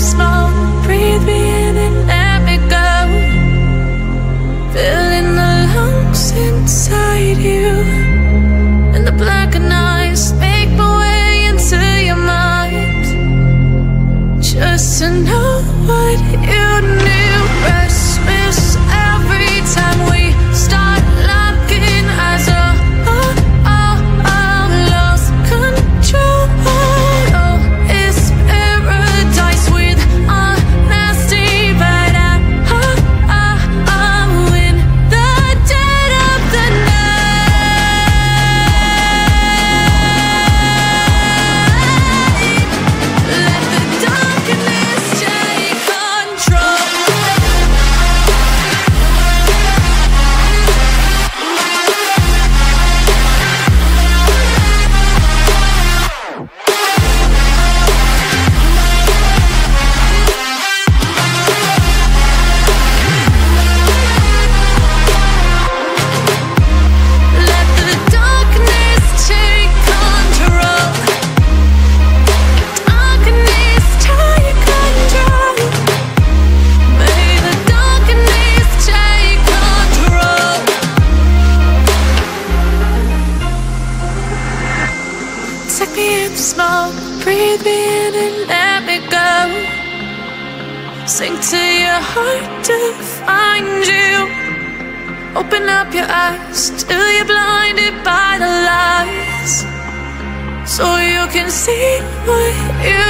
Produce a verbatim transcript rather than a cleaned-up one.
smoke, breathe me in and let me go. Filling the lungs inside you, and the blackened eyes make my way into your mind. Just to know what you knew. Restless every time we start locking eyes. Oh, oh, oh, oh, lost control. Oh, it's paradise with honesty, but I, oh, oh, oh, in the dead of the night. Let the darkness take control. Let the darkness take control. Darkness take control. May the darkness take control. Take me in the smoke, breathe me in and let me go. Sink to your heart to find you. Open up your eyes till you're blinded by the lies, so you can see what you